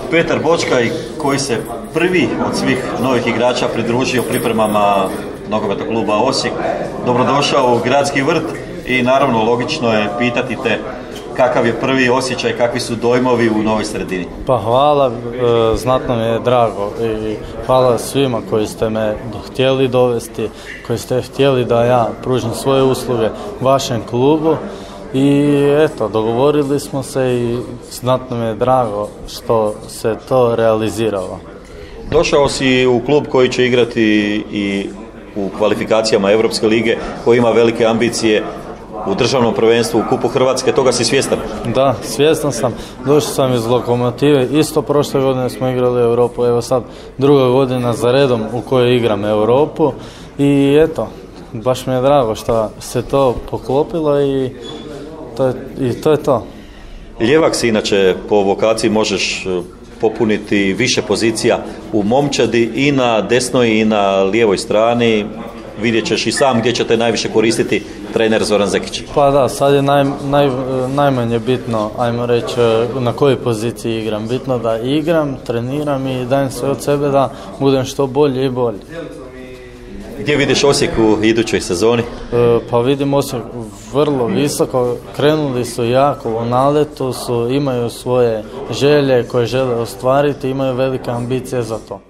Petar Bočkaj, koji se prvi od svih novih igrača pridružio pripremama nogometnog kluba Osijek. Dobrodošao u Gradski vrt i naravno logično je pitati te kakav je prvi osjećaj, kakvi su dojmovi u novoj sredini. Pa hvala, znatno mi je drago i hvala svima koji ste me htjeli dovesti, koji ste htjeli da ja pružim svoje usluge vašem klubu. I eto, dogovorili smo se i znatno mi je drago što se to realiziralo. Došao si u klub koji će igrati i u kvalifikacijama Europske lige, koji ima velike ambicije u državnom prvenstvu, u Kupu Hrvatske, toga si svjestan? Da, svjestan sam. Došao sam iz Lokomotive, isto prošle godine smo igrali Europu, evo sad druga godina za redom u kojoj igram Europu i eto, baš mi je drago što se to poklopilo i to je to. Lijevak si inače, po vokaciji možeš popuniti više pozicija u momčadi i na desnoj i na lijevoj strani. Vidjet ćeš i sam gdje će te najviše koristiti trener Zoran Zekić. Pa da, sad je najmanje bitno, ajmo reći, na kojoj poziciji igram. Bitno da igram, treniram i dajem sve od sebe da budem što bolji i bolji. Gdje vidiš Osijek u idućoj sezoni? Pa vidim Osijek vrlo visoko, krenuli su jako u naletu, imaju svoje želje koje žele ostvariti, imaju velike ambicije za to.